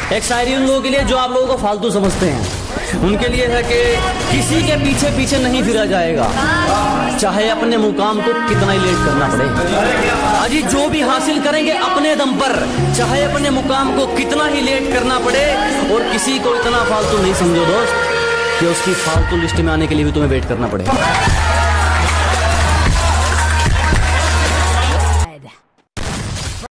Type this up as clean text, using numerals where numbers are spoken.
एक शायरी उन लोगों के लिए जो आप लोगों को फालतू समझते हैं, उनके लिए है कि किसी के पीछे पीछे नहीं फिरा जाएगा, चाहे अपने मुकाम को कितना ही लेट करना पड़े। अजी जो भी हासिल करेंगे अपने दम पर, चाहे अपने मुकाम को कितना ही लेट करना पड़े। और किसी को इतना फालतू नहीं समझो दोस्त कि उसकी फालतू लिस्ट में आने के लिए भी तुम्हें वेट करना पड़े।